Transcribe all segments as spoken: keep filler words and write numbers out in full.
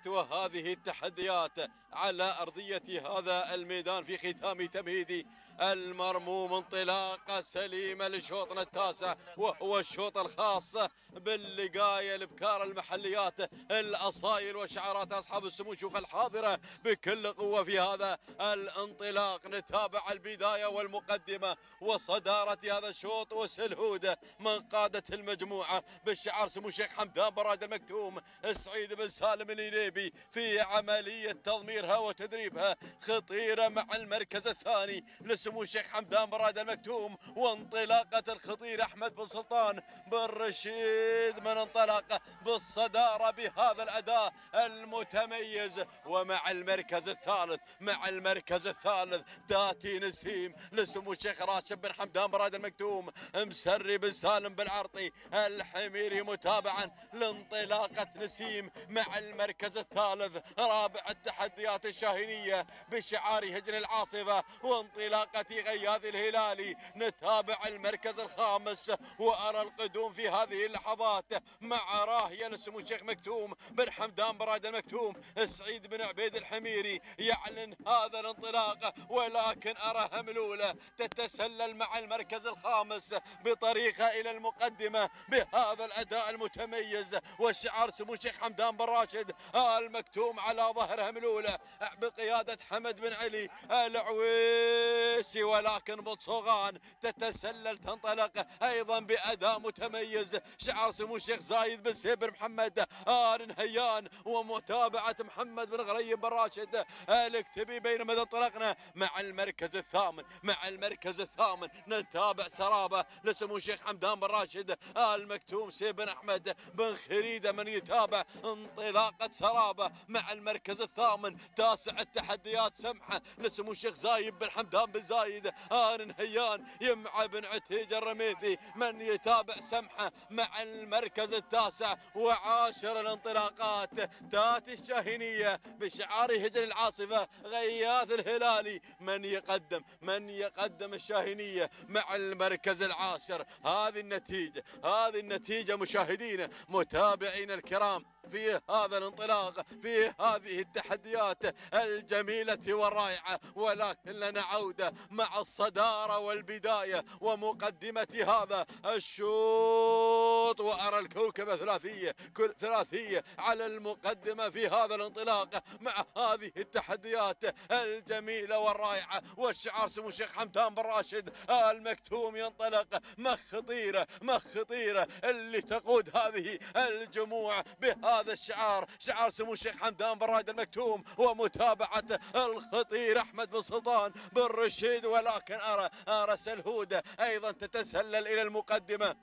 التغييرات وهذه التحديات على أرضية هذا الميدان في ختام تمهيدي المرموم. انطلاقة سليمة لشوطنا التاسع وهو الشوط الخاص باللقاية الابكار المحليات الاصايل وشعارات اصحاب السمو شيوخ الحاضرة بكل قوة في هذا الانطلاق. نتابع البداية والمقدمة وصدارة هذا الشوط وسلهود من قادة المجموعة بالشعار سمو الشيخ حمدان بن راشد المكتوم سعيد بن سالم الإنيبي في عملية تضميرها وتدريبها خطيرة مع المركز الثاني لسمو الشيخ حمدان بن راشد المكتوم. وانطلاقة الخطير أحمد بن سلطان بن رشيد من انطلاقه بالصدارة بهذا الأداء المتميز. ومع المركز الثالث مع المركز الثالث تاتي نسيم لسمو الشيخ راشد بن حمدان بن راشد المكتوم مسري بن سالم بالعرطي الحميري متابعا لانطلاقة نسيم مع المركز الثالث. رابع التحديات الشاهينية بشعار هجن العاصفة وانطلاقة غياث الهلالي. نتابع المركز الخامس وأرى القدوم في هذه اللحظات مع راهية لسمو الشيخ مكتوم بن حمدان بن راشد المكتوم سعيد بن عبيد الحميري يعلن هذا الانطلاق. ولكن أرى هملولة تتسلل مع المركز الخامس بطريقة إلى المقدمة بهذا الأداء المتميز والشعار سمو الشيخ حمدان بن راشد المكتوم على ظهر هملولة بقيادة حمد بن علي العويسي. ولكن بوتسوغان تتسلل تنطلق أيضا بأداء متميز شعار سمو الشيخ زايد بن سيف بن محمد آل نهيان ومتابعة محمد بن غريب بن راشد الاكتبي. بينما انطلقنا مع المركز الثامن مع المركز الثامن نتابع سرابة لسمو الشيخ حمدان بن راشد المكتوم سيف بن أحمد بن خريدة من يتابع انطلاقة سرابة مع المركز الثامن. تاسع التحديات سمحة لسمو الشيخ زايد بن حمدان بن زايد آل نهيان يمع بن عتيج الرميثي من يتابع سمحة مع المركز التاسع. وعاشر الانطلاقات تاتي الشاهينية بشعار هجن العاصفة غياث الهلالي من يقدم من يقدم الشاهينية مع المركز العاشر. هذه النتيجة هذه النتيجة مشاهدينا متابعين الكرام في هذا الانطلاق في هذه التحديات الجميلة والرائعة. ولكن لنا عودة مع الصدارة والبداية ومقدمة هذا الشوط. وأرى الكوكبة ثلاثية كل ثلاثية على المقدمة في هذا الانطلاق مع هذه التحديات الجميلة والرائعة والشعار سمو الشيخ حمدان بن راشد المكتوم ينطلق. مخ خطيرة مخ خطيرة اللي تقود هذه الجموع بهذا الشعار شعار سمو الشيخ حمدان بن راشد المكتوم ومتابعة الخطير أحمد بن سلطان بن رشيد. ولكن أرى أرى سلهودة أيضا تتسلل إلى المقدمة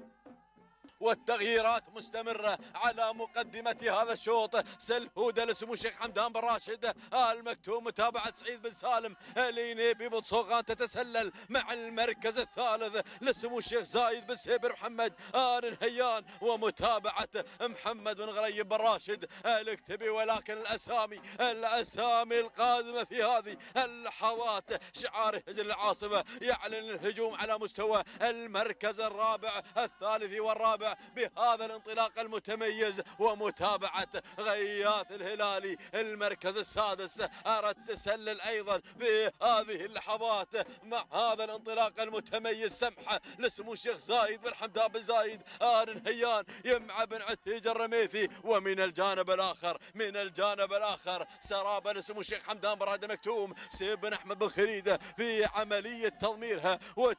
والتغييرات مستمرة على مقدمة هذا الشوط. سلهودة لسمو الشيخ حمدان بن راشد المكتوم متابعة سعيد بن سالم الإنيبي بن صوغان تتسلل مع المركز الثالث لسمو الشيخ زايد بن سيف بن محمد آل نهيان ومتابعة محمد بن غريب بن راشد الاكتبي. ولكن الأسامي الأسامي القادمة في هذه اللحظات شعار هجن العاصفة يعلن الهجوم على مستوى المركز الرابع الثالث والرابع بهذا الانطلاق المتميز ومتابعة غياث الهلالي المركز السادس. أرى التسلل أيضا في هذه اللحظات مع هذا الانطلاق المتميز سمحة لسمو الشيخ زايد بن حمدان بن زايد آل نهيان يمع بن عتيج الرميثي. ومن الجانب الآخر من الجانب الآخر سرابة لسمو الشيخ حمدان بن راشد المكتوم سيف بن أحمد بن خريدة في عملية تضميرها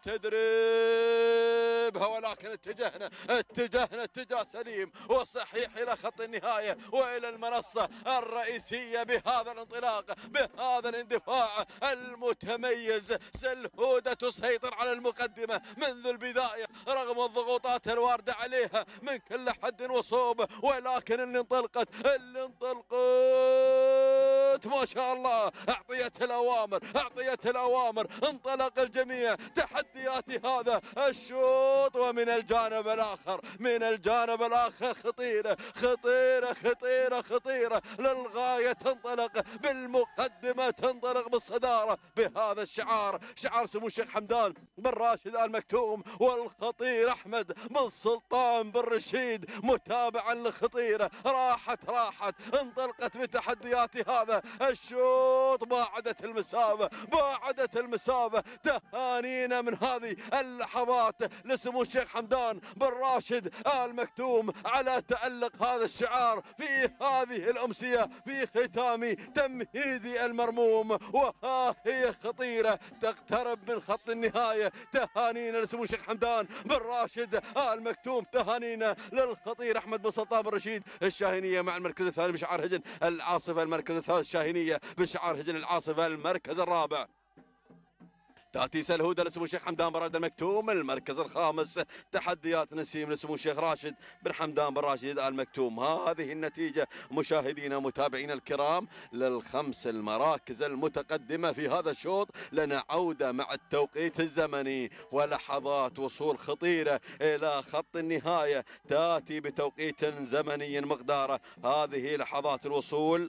وتدريبها. ولكن اتجهنا اتجهنا اتجاه سليم وصحيح إلى خط النهاية وإلى المنصة الرئيسية بهذا الانطلاق بهذا الاندفاع المتميز. سلهودة تسيطر على المقدمة منذ البداية رغم الضغوطات الواردة عليها من كل حد وصوب. ولكن اللي انطلقت اللي انطلقت الشوط ما شاء الله أعطيت الأوامر أعطيت الأوامر انطلق الجميع تحديات هذا الشوط. ومن الجانب الآخر من الجانب الآخر خطيرة خطيرة خطيرة خطيرة للغاية، تنطلق بالمقدمة تنطلق بالصدارة بهذا الشعار، شعار سمو الشيخ حمدان بن راشد آل مكتوم والخطير أحمد بن سلطان بن رشيد متابعا للخطيرة. راحت راحت انطلقت بتحديات هذا الشوط، باعدت المسافة باعدت المسافة. تهانينا من هذه اللحظات لسمو الشيخ حمدان بن راشد آل مكتوم على تألق هذا الشعار في هذه الأمسية في ختام تمهيدي المرموم. وها هي خطيرة تقترب من خط النهاية. تهانينا لسمو الشيخ حمدان بن راشد آل مكتوم، تهانينا للخطير أحمد بن سلطان بن رشيد. الشاهينية مع المركز الثاني بشعار هجن العاصفة، المركز الثالث الشاهينية بشعار هجن العاصفة، المركز الرابع تأتي سلهودة لسمو الشيخ حمدان بن راشد المكتوم، المركز الخامس تحديات نسيم لسمو الشيخ راشد بن حمدان بن راشد آل مكتوم. هذه النتيجة مشاهدينا متابعينا الكرام للخمس المراكز المتقدمة في هذا الشوط. لنا عودة مع التوقيت الزمني ولحظات وصول خطيرة إلى خط النهاية تأتي بتوقيت زمني مقداره. هذه لحظات الوصول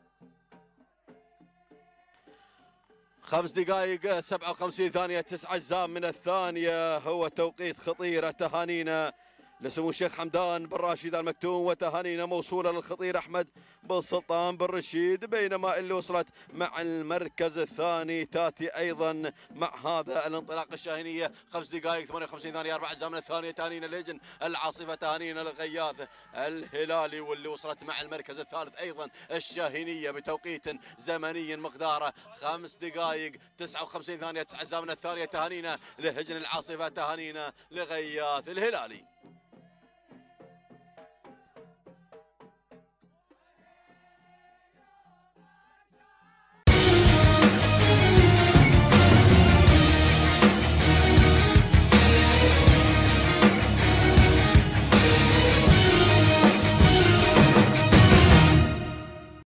خمس دقائق سبعة وخمسين ثانية تسعة أجزاء من الثانية، هو توقيت خطيرة. تهانينا لسمو الشيخ حمدان بن راشد آل مكتوم وتهانينا موصولة للخطير أحمد بن سلطان بن رشيد. بينما اللي وصلت مع المركز الثاني تاتي أيضا مع هذا الانطلاق الشاهينية خمس دقائق ثمانية وخمسين ثانية أربع أجزاء من الثانية. تهانينا لجن العاصفة، تهانينا لغياث الهلالي. واللي وصلت مع المركز الثالث أيضا الشاهينية بتوقيت زمني مقداره خمس دقائق تسعة وخمسين ثانية تسع أجزاء من الثانية. تهانينا لهجن العاصفة، تهانينا لغياث الهلالي.